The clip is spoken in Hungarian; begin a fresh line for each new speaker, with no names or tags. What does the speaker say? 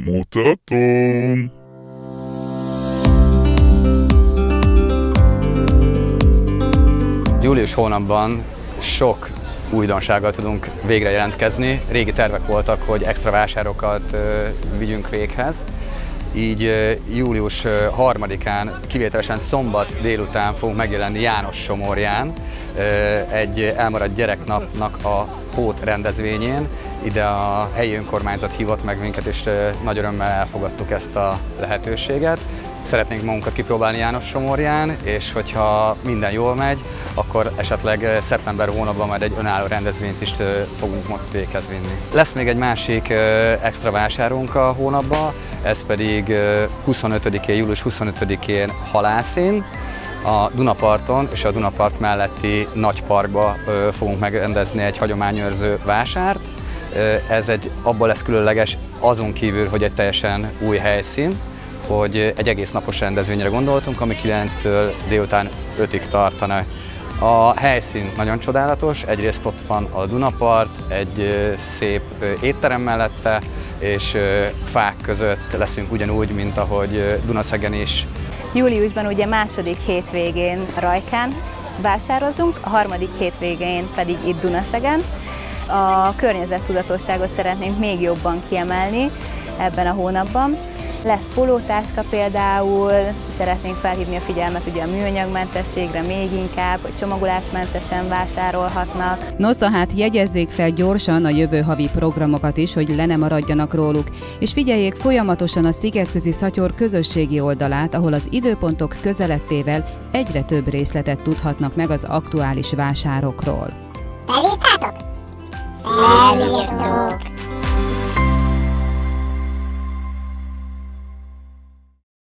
Mutatom!
Július hónapban sok újdonsággal tudunk végre jelentkezni. Régi tervek voltak, hogy extra vásárokat vigyünk véghez. Így július 3-án, kivételesen szombat délután fogunk megjelenni János-Somorján, egy elmaradt gyereknapnak a pótrendezvényén. Ide a helyi önkormányzat hívott meg minket, és nagy örömmel elfogadtuk ezt a lehetőséget. Szeretnénk magunkat kipróbálni János-Somorján, és hogyha minden jól megy, akkor esetleg szeptember hónapban majd egy önálló rendezvényt is fogunk most véghez vinni. Lesz még egy másik extra vásárunk a hónapban, ez pedig július 25-én Halászin, a Dunaparton és a Dunapart melletti Nagyparkba fogunk megrendezni egy hagyományőrző vásárt. Ez abban lesz különleges, azon kívül, hogy egy teljesen új helyszín, hogy egy egész napos rendezvényre gondoltunk, ami 9-től délután 5-ig tartana. A helyszín nagyon csodálatos, egyrészt ott van a Dunapart, egy szép étterem mellette, és fák között leszünk ugyanúgy, mint ahogy Dunaszegen is.
Júliusban ugye második hétvégén Rajkán vásározunk, a harmadik hétvégén pedig itt Dunaszegen. A környezettudatosságot szeretnénk még jobban kiemelni ebben a hónapban. Lesz pólótáska például, szeretnénk felhívni a figyelmet ugye a műanyagmentességre még inkább, hogy csomagolásmentesen vásárolhatnak.
Nosza, hát jegyezzék fel gyorsan a jövő havi programokat is, hogy le ne maradjanak róluk, és figyeljék folyamatosan a Szigetközi Szatyor közösségi oldalát, ahol az időpontok közelettével egyre több részletet tudhatnak meg az aktuális vásárokról.
Felírtátok? Felírtuk!